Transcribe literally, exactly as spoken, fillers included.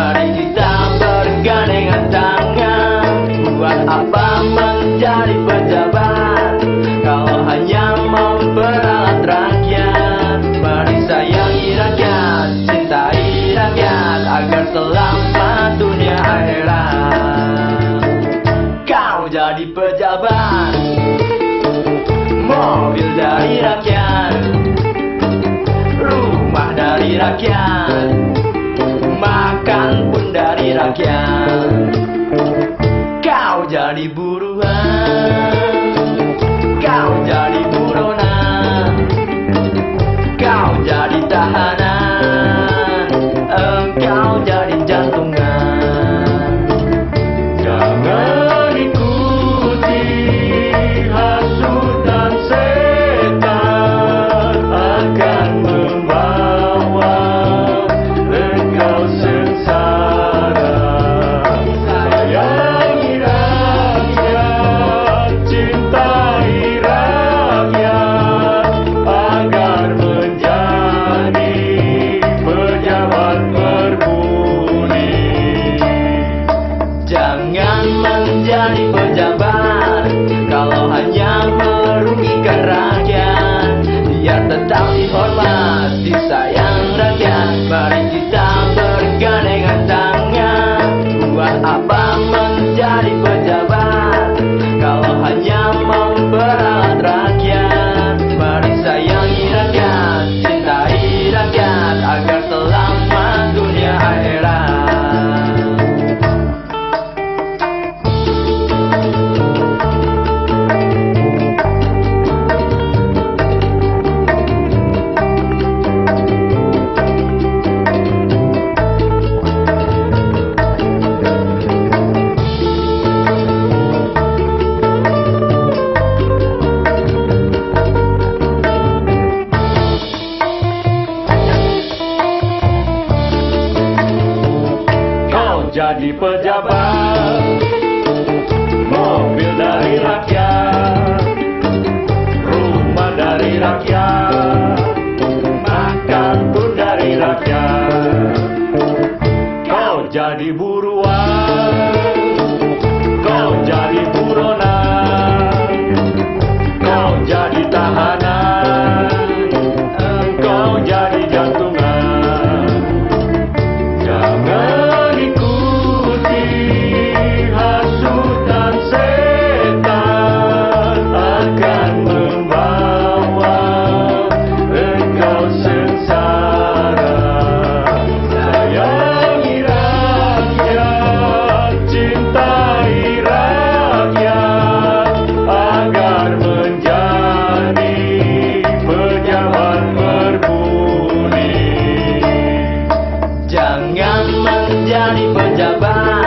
Mari kita bergandengan tangan. Buat apa menjadi pejabat kalau hanya memperalat rakyat? Mari sayangi rakyat, cintai rakyat, agar selamat dunia akhirat. Kau jadi pejabat, mobil dari rakyat, rumah dari rakyat, makan pun dari rakyat. Kau jadi buruan, kau jadi buronan, kau jadi tahanan, engkau jadi jantungan. Jangan ikuti hasutan setan, akan membawa engkau sengsara. Sayangi rakyat, cintai rakyat, agar menjadi pejabat berbudi. Jangan menjadi pejabat kalau hanya merugikan rakyat. Biar tetap dihormat, disayang rakyat. Mari kita bergandengan tangan. Buat apa menjadi pejabat kalau hanya memperalat rakyat? Mari sayangi rakyat, cintai rakyat, agar selamat dunia akhirat. Jadi pejabat, mobil dari rakyat, rumah dari rakyat, makan pun dari rakyat. Kau jadi buruan, kau jadi buronan, kau jadi tahanan, engkau jadi jantungan. Jangan menjadi pejabat